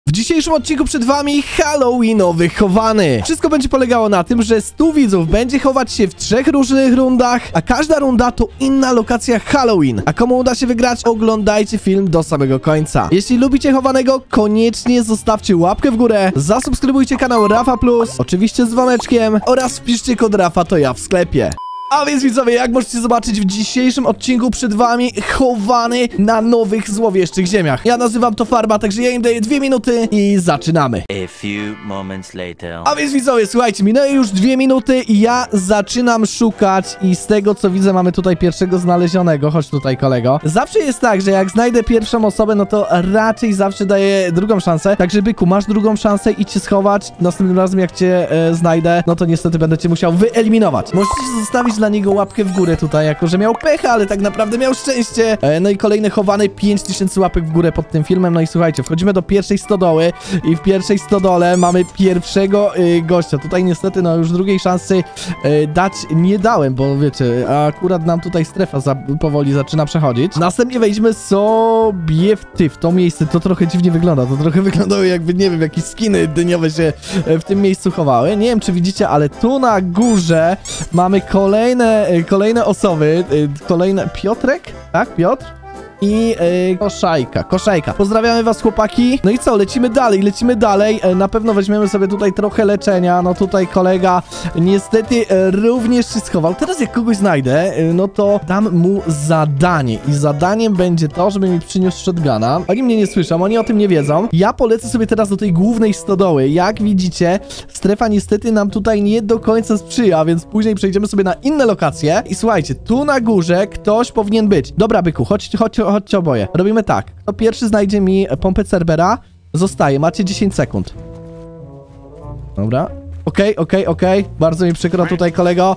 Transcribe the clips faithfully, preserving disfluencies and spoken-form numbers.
W dzisiejszym odcinku przed wami Halloweenowy chowany. Wszystko będzie polegało na tym, że stu widzów będzie chować się w trzech różnych rundach, a każda runda to inna lokacja Halloween. A komu uda się wygrać, oglądajcie film do samego końca. Jeśli lubicie chowanego, koniecznie zostawcie łapkę w górę, zasubskrybujcie kanał Rafa Plus, oczywiście z dzwoneczkiem oraz wpiszcie kod Rafa to ja w sklepie. A więc widzowie, jak możecie zobaczyć w dzisiejszym odcinku przed wami chowany na nowych złowieszczych ziemiach. Ja nazywam to Farba, także ja im daję dwie minuty i zaczynamy. A few moments later. A więc widzowie, słuchajcie, minęły już dwie minuty i ja zaczynam szukać i z tego co widzę mamy tutaj pierwszego znalezionego. Chodź tutaj, kolego. Zawsze jest tak, że jak znajdę pierwszą osobę, no to raczej zawsze daję drugą szansę. Także byku, masz drugą szansę i cię schować. Następnym razem jak cię e, znajdę, no to niestety będę cię musiał wyeliminować. Możecie zostawić dla niego łapkę w górę tutaj, jako że miał pecha, ale tak naprawdę miał szczęście. E, no i kolejny chowany, pięć tysięcy łapek w górę pod tym filmem. No i słuchajcie, wchodzimy do pierwszej stodoły i w pierwszej stodole mamy pierwszego y, gościa. Tutaj niestety, no już drugiej szansy y, dać nie dałem, bo wiecie, akurat nam tutaj strefa za, powoli zaczyna przechodzić. Następnie wejdźmy sobie w ty, w to miejsce. To trochę dziwnie wygląda, to trochę wyglądało jakby, nie wiem, jakieś skiny dyniowe się w tym miejscu chowały. Nie wiem, czy widzicie, ale tu na górze mamy kolejne Kolejne osoby, kolejne... Piotrek? Tak, Piotr? I yy, Koszajka, Koszajka. Pozdrawiamy was, chłopaki. No i co, lecimy dalej, lecimy dalej. E, na pewno weźmiemy sobie tutaj trochę leczenia. No tutaj kolega niestety e, również się schował. Teraz jak kogoś znajdę, e, no to dam mu zadanie. I zadaniem będzie to, żeby mi przyniósł shotguna. Oni mnie nie słyszą, oni o tym nie wiedzą. Ja polecę sobie teraz do tej głównej stodoły. Jak widzicie, strefa niestety nam tutaj nie do końca sprzyja, więc później przejdziemy sobie na inne lokacje. I słuchajcie, tu na górze ktoś powinien być. Dobra, byku, chodź, chodź, chodźcie oboje. Robimy tak. Kto pierwszy znajdzie mi pompę Cerbera, zostaje. Macie dziesięć sekund. Dobra. Okej, okay, okej, okay, okej. Okay. Bardzo mi przykro tutaj, kolego.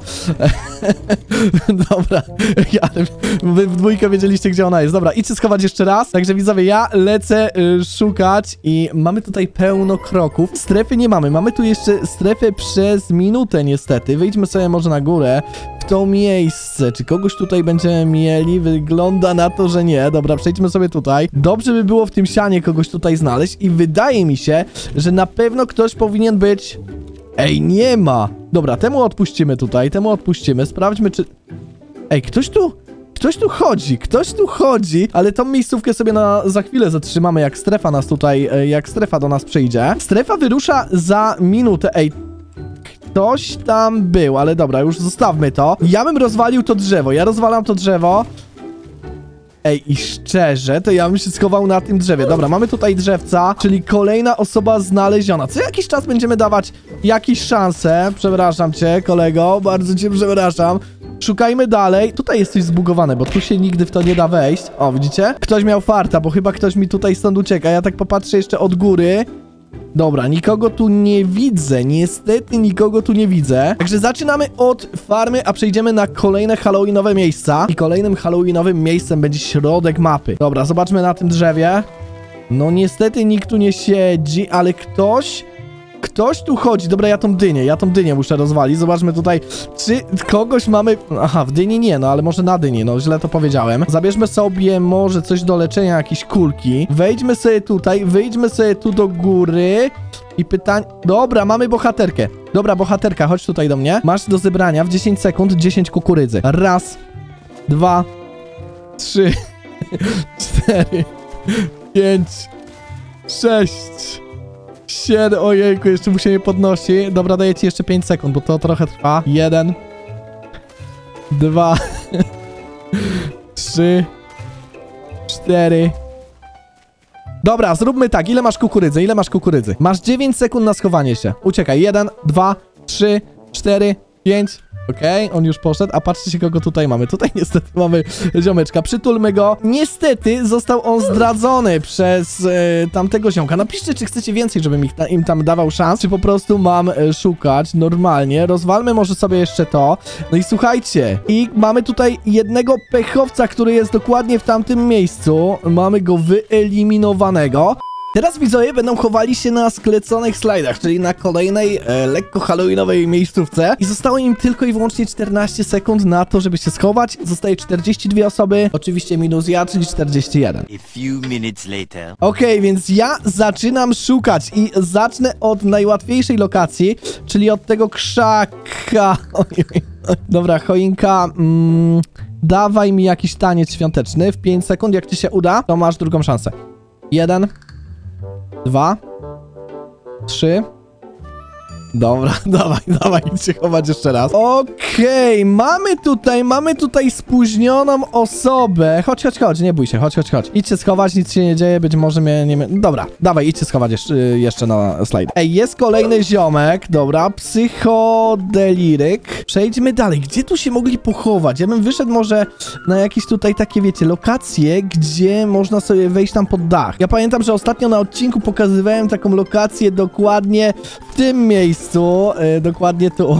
Dobra. Ja, wy w dwójkę wiedzieliście, gdzie ona jest. Dobra, idźcie schować jeszcze raz. Także widzowie, ja lecę y, szukać i mamy tutaj pełno kroków. Strefy nie mamy. Mamy tu jeszcze strefę przez minutę niestety. Wyjdźmy sobie może na górę. W to miejsce. Czy kogoś tutaj będziemy mieli? Wygląda na to, że nie. Dobra, przejdźmy sobie tutaj. Dobrze by było w tym sianie kogoś tutaj znaleźć i wydaje mi się, że na pewno ktoś powinien być... Ej, nie ma! Dobra, temu odpuścimy tutaj, temu odpuścimy. Sprawdźmy, czy... Ej, ktoś tu... Ktoś tu chodzi, ktoś tu chodzi, ale tą miejscówkę sobie na, za chwilę zatrzymamy, jak strefa nas tutaj, jak strefa do nas przyjdzie. Strefa wyrusza za minutę. Ej, ktoś tam był, ale dobra, już zostawmy to. Ja bym rozwalił to drzewo, ja rozwalam to drzewo. Ej, i szczerze, to ja bym się schował na tym drzewie. Dobra, mamy tutaj drzewca, czyli kolejna osoba znaleziona. Co jakiś czas będziemy dawać jakieś szanse. Przepraszam cię, kolego, bardzo cię przepraszam. Szukajmy dalej. Tutaj jest coś zbugowane, bo tu się nigdy w to nie da wejść. O, widzicie? Ktoś miał farta, bo chyba ktoś mi tutaj stąd ucieka. Ja tak popatrzę jeszcze od góry. Dobra, nikogo tu nie widzę. Niestety nikogo tu nie widzę. Także zaczynamy od farmy, a przejdziemy na kolejne halloweenowe miejsca. I kolejnym halloweenowym miejscem będzie środek mapy. Dobra, zobaczmy na tym drzewie. No niestety nikt tu nie siedzi, ale ktoś... Ktoś tu chodzi. Dobra, ja tą dynię, ja tą dynię muszę rozwalić. Zobaczmy tutaj, czy kogoś mamy... Aha, w dyni nie, no ale może na dyni, no źle to powiedziałem. Zabierzmy sobie może coś do leczenia, jakieś kulki. Wejdźmy sobie tutaj, wyjdźmy sobie tu do góry. I pytanie... Dobra, mamy bohaterkę. Dobra, bohaterka, chodź tutaj do mnie. Masz do zebrania w dziesięć sekund dziesięć kukurydzy. Raz, dwa, trzy, cztery, pięć, sześć... siedem, ojejku, jeszcze mu się nie podnosi. Dobra, daję ci jeszcze pięć sekund, bo to trochę trwa. Jeden. Dwa. Trzy. Cztery. Dobra, zróbmy tak. Ile masz kukurydzy? Ile masz kukurydzy? Masz dziewięć sekund na schowanie się. Uciekaj. Jeden, dwa, trzy, cztery, pięć. Okej, okay, on już poszedł, a patrzcie się, kogo tutaj mamy. Tutaj niestety mamy ziomeczka. Przytulmy go. Niestety został on zdradzony przez e, tamtego ziomka. Napiszcie, czy chcecie więcej, żebym ich, im tam dawał szans, czy po prostu mam e, szukać normalnie. Rozwalmy może sobie jeszcze to. No i słuchajcie, i mamy tutaj jednego pechowca, który jest dokładnie w tamtym miejscu. Mamy go wyeliminowanego. Teraz widzowie będą chowali się na skleconych slajdach, czyli na kolejnej e, lekko halloweenowej miejscówce i zostało im tylko i wyłącznie czternaście sekund na to, żeby się schować. Zostaje czterdzieści dwie osoby, oczywiście minus ja, czyli czterdzieści jeden. A few minutes later. Okej, okay, więc ja zaczynam szukać i zacznę od najłatwiejszej lokacji, czyli od tego krzaka. Oj, oj, oj. Dobra, choinka, mm, dawaj mi jakiś taniec świąteczny w pięć sekund, jak ci się uda, to masz drugą szansę. Jeden. Dwa, trzy. Dobra, dawaj, dawaj, idź się chować jeszcze raz. Okej, okay, mamy tutaj, mamy tutaj spóźnioną osobę. Chodź, chodź, chodź, nie bój się, chodź, chodź, chodź. Idźcie schować, nic się nie dzieje, być może mnie nie... Dobra, dawaj, idźcie schować jeszcze, jeszcze na slajd. Ej, jest kolejny ziomek, dobra, psychodeliryk. Przejdźmy dalej, gdzie tu się mogli pochować? Ja bym wyszedł może na jakieś tutaj takie, wiecie, lokacje, gdzie można sobie wejść tam pod dach. Ja pamiętam, że ostatnio na odcinku pokazywałem taką lokację dokładnie w tym miejscu. Yy, dokładnie tu.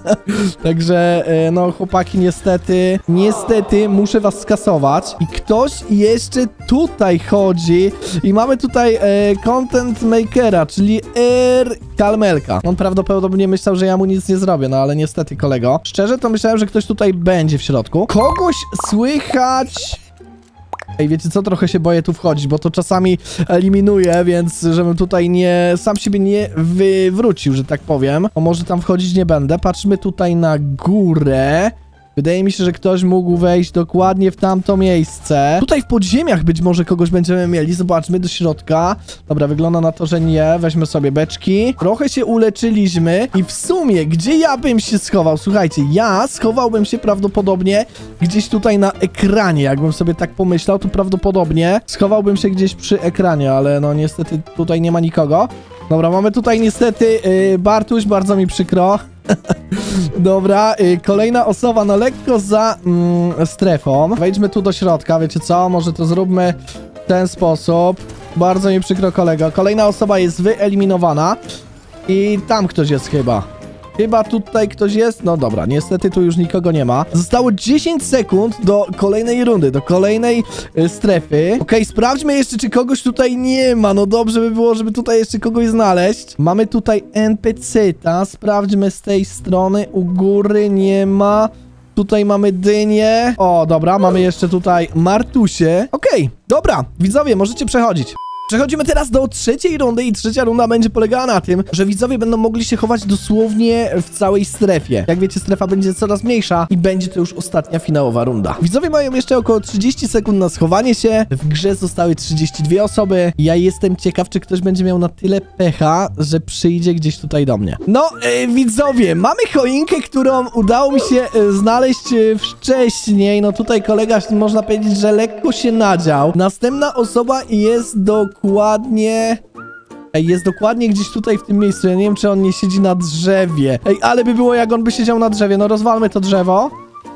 Także, yy, no chłopaki, niestety, niestety muszę was skasować. I ktoś jeszcze tutaj chodzi i mamy tutaj yy, content makera, czyli R. Kalmelka. On prawdopodobnie myślał, że ja mu nic nie zrobię, no ale niestety, kolego. Szczerze to myślałem, że ktoś tutaj będzie w środku. Kogoś słychać... Ej, wiecie co? Trochę się boję tu wchodzić, bo to czasami eliminuje, więc żebym tutaj nie... sam siebie nie wywrócił, że tak powiem. O, może tam wchodzić nie będę. Patrzmy tutaj na górę. Wydaje mi się, że ktoś mógł wejść dokładnie w tamto miejsce. Tutaj w podziemiach być może kogoś będziemy mieli. Zobaczmy do środka. Dobra, wygląda na to, że nie. Weźmy sobie beczki. Trochę się uleczyliśmy. I w sumie, gdzie ja bym się schował? Słuchajcie, ja schowałbym się prawdopodobnie gdzieś tutaj na ekranie. Jakbym sobie tak pomyślał, to prawdopodobnie schowałbym się gdzieś przy ekranie, ale no niestety tutaj nie ma nikogo. Dobra, mamy tutaj niestety yy, Bartuś, bardzo mi przykro. Dobra, yy, kolejna osoba, no lekko za mm, strefą. Wejdźmy tu do środka, wiecie co? Może to zróbmy w ten sposób. Bardzo mi przykro, kolego. Kolejna osoba jest wyeliminowana. I tam ktoś jest chyba. Chyba tutaj ktoś jest. No dobra, niestety tu już nikogo nie ma. Zostało dziesięć sekund do kolejnej rundy, do kolejnej y, strefy. Okej, okay, sprawdźmy jeszcze, czy kogoś tutaj nie ma. No dobrze by było, żeby tutaj jeszcze kogoś znaleźć. Mamy tutaj N P C-ta. Sprawdźmy z tej strony. U góry nie ma. Tutaj mamy dynię. O, dobra, mamy jeszcze tutaj Martusie. Okej, okay, dobra, widzowie, możecie przechodzić. Przechodzimy teraz do trzeciej rundy i trzecia runda będzie polegała na tym, że widzowie będą mogli się chować dosłownie w całej strefie. Jak wiecie, strefa będzie coraz mniejsza i będzie to już ostatnia finałowa runda. Widzowie mają jeszcze około trzydzieści sekund na schowanie się. W grze zostały trzydzieści dwie osoby. Ja jestem ciekaw, czy ktoś będzie miał na tyle pecha, że przyjdzie gdzieś tutaj do mnie. No, yy, widzowie, mamy choinkę, którą udało mi się yy, znaleźć yy, wcześniej. No tutaj kolega, można powiedzieć, że lekko się nadział. Następna osoba jest do Dokładnie... Ej, jest dokładnie gdzieś tutaj w tym miejscu. Ja nie wiem, czy on nie siedzi na drzewie. Ej, ale by było, jak on by siedział na drzewie. No rozwalmy to drzewo.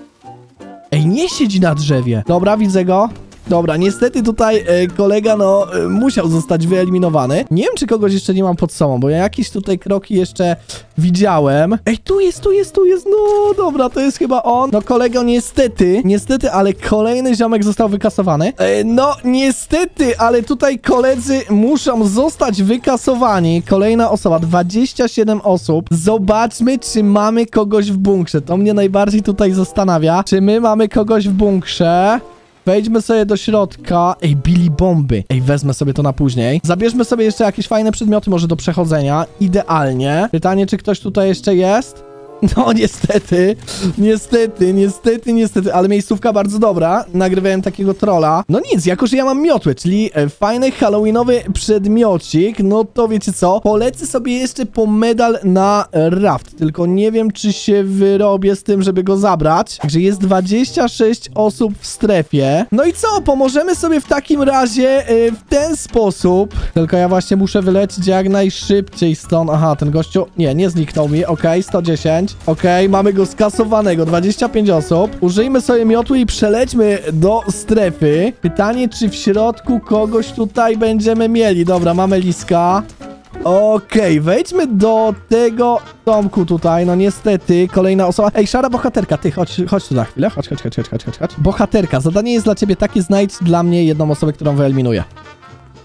Ej, nie siedzi na drzewie. Dobra, widzę go. Dobra, niestety tutaj e, kolega, no, e, musiał zostać wyeliminowany. Nie wiem, czy kogoś jeszcze nie mam pod sobą, bo ja jakieś tutaj kroki jeszcze widziałem. Ej, tu jest, tu jest, tu jest, no, dobra, to jest chyba on. No, kolego, niestety, niestety, ale kolejny ziomek został wykasowany. E, no, niestety, ale tutaj koledzy muszą zostać wykasowani. Kolejna osoba, dwadzieścia siedem osób. Zobaczmy, czy mamy kogoś w bunkrze. To mnie najbardziej tutaj zastanawia. Czy my mamy kogoś w bunkrze? Wejdźmy sobie do środka. Ej, bili bomby. Ej, wezmę sobie to na później. Zabierzmy sobie jeszcze jakieś fajne przedmioty, może do przechodzenia. Idealnie. Pytanie, czy ktoś tutaj jeszcze jest? No, niestety. Niestety, niestety, niestety. Ale miejscówka bardzo dobra. Nagrywałem takiego trolla. No nic, jako że ja mam miotłę, czyli e, fajny halloweenowy przedmiocik, no to wiecie co? Polecę sobie jeszcze po medal na raft. Tylko nie wiem, czy się wyrobię z tym, żeby go zabrać. Także jest dwadzieścia sześć osób w strefie. No i co? Pomożemy sobie w takim razie e, w ten sposób. Tylko ja właśnie muszę wylecieć jak najszybciej stąd. Aha, ten gościu... Nie, nie zniknął mi. Okej, okay, sto dziesięć. Okej, okay, mamy go skasowanego. dwadzieścia pięć osób. Użyjmy sobie miotły i przelećmy do strefy. Pytanie, czy w środku kogoś tutaj będziemy mieli. Dobra, mamy liska. Okej, okay, wejdźmy do tego domku tutaj. No niestety, kolejna osoba. Ej, szara bohaterka, ty, chodź, chodź tu na chwilę. Chodź, chodź, chodź, chodź, chodź, chodź, chodź. Bohaterka, zadanie jest dla ciebie takie, znajdź dla mnie jedną osobę, którą wyeliminuję.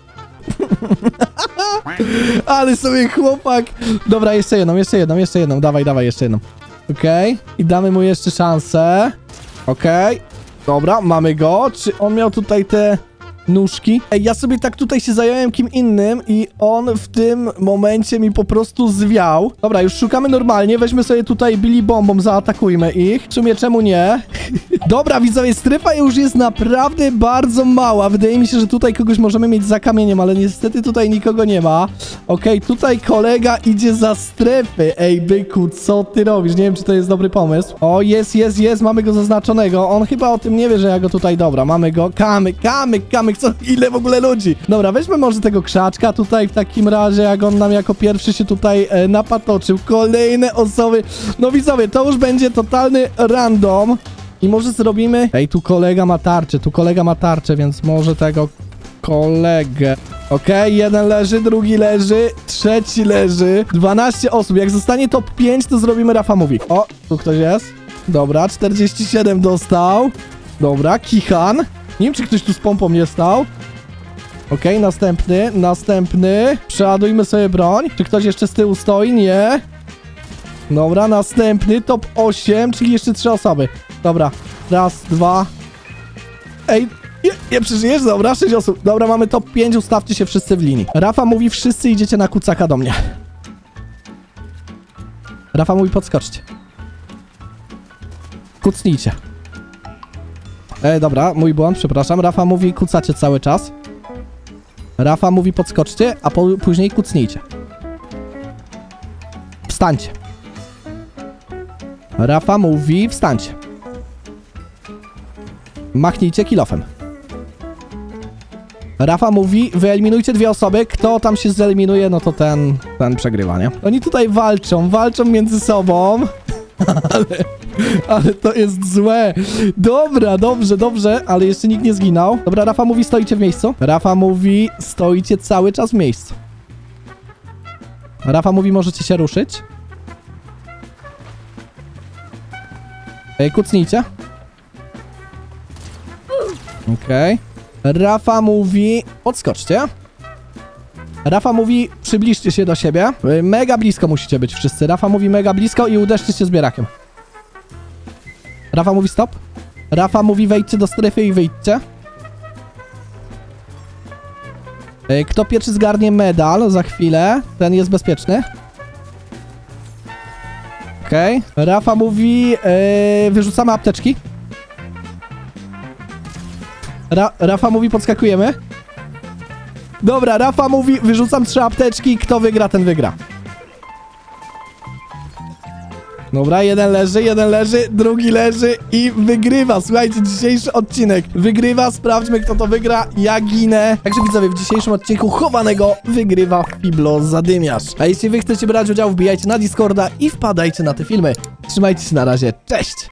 Ale sobie chłopak... Dobra, jeszcze jedną, jeszcze jedną, jeszcze jedną. Dawaj, dawaj, jeszcze jedną. Okej. Okay. I damy mu jeszcze szansę. Okej. Okay. Dobra, mamy go. Czy on miał tutaj te... nóżki. Ej, ja sobie tak tutaj się zająłem kim innym i on w tym momencie mi po prostu zwiał. Dobra, już szukamy normalnie. Weźmy sobie tutaj Billy Bombą, zaatakujmy ich. W sumie czemu nie? Dobra, widzowie, strefa już jest naprawdę bardzo mała. Wydaje mi się, że tutaj kogoś możemy mieć za kamieniem, ale niestety tutaj nikogo nie ma. Okej, okay, tutaj kolega idzie za strefy. Ej, byku, co ty robisz? Nie wiem, czy to jest dobry pomysł. O, jest, jest, jest. Mamy go zaznaczonego. On chyba o tym nie wie, że ja go tutaj... Dobra, mamy go. Kamyk, kamyk, kamyk. Co? Ile w ogóle ludzi? Dobra, weźmy może tego krzaczka tutaj w takim razie, jak on nam jako pierwszy się tutaj e, napatoczył. Kolejne osoby. No widzowie, to już będzie totalny random. I może zrobimy... Ej, tu kolega ma tarczę, tu kolega ma tarczę, więc może tego kolegę. Okej, okay, jeden leży, drugi leży, trzeci leży. dwanaście osób. Jak zostanie top pięć, to zrobimy Rafa Mówi. O, tu ktoś jest. Dobra, czterdzieści siedem dostał. Dobra, Kichan. Nie wiem, czy ktoś tu z pompą nie stał. Okej, okay, następny, następny. Przeładujmy sobie broń. Czy ktoś jeszcze z tyłu stoi? Nie. Dobra, następny, top osiem, czyli jeszcze trzy osoby. Dobra, raz, dwa. Ej, nie, nie przeżyjesz? Dobra, sześć osób. Dobra, mamy top pięć, ustawcie się wszyscy w linii. Rafa mówi, wszyscy idziecie na kucaka do mnie. Rafa mówi, podskoczcie. Kucnijcie. Ej, dobra, mój błąd, przepraszam. Rafa mówi, kucacie cały czas. Rafa mówi, podskoczcie, a po, później kucnijcie. Wstańcie. Rafa mówi, wstańcie. Machnijcie kilofem. Rafa mówi, wyeliminujcie dwie osoby. Kto tam się zeliminuje, no to ten, ten przegrywa, nie? Oni tutaj walczą, walczą między sobą. Ale, ale to jest złe. Dobra, dobrze, dobrze, ale jeszcze nikt nie zginął. Dobra, Rafa mówi, stoicie w miejscu. Rafa mówi, stoicie cały czas w miejscu. Rafa mówi, możecie się ruszyć. Ej, kucnijcie. Okej. Okay. Rafa mówi, podskoczcie. Rafa mówi, przybliżcie się do siebie. Mega blisko musicie być wszyscy. Rafa mówi mega blisko i uderzcie się zbierakiem. Rafa mówi stop. Rafa mówi, wejdźcie do strefy i wyjdźcie. Kto pierwszy zgarnie medal za chwilę, ten jest bezpieczny. Okej. Okay. Rafa mówi, yy, wyrzucamy apteczki. Ra Rafa mówi, podskakujemy. Dobra, Rafa mówi, wyrzucam trzy apteczki, kto wygra, ten wygra. Dobra, jeden leży, jeden leży, drugi leży i wygrywa. Słuchajcie, dzisiejszy odcinek wygrywa, sprawdźmy, kto to wygra, ja ginę. Także widzowie, w dzisiejszym odcinku chowanego wygrywa Fiblo Zadymiarz. A jeśli wy chcecie brać udział, wbijajcie na Discorda i wpadajcie na te filmy. Trzymajcie się, na razie, cześć!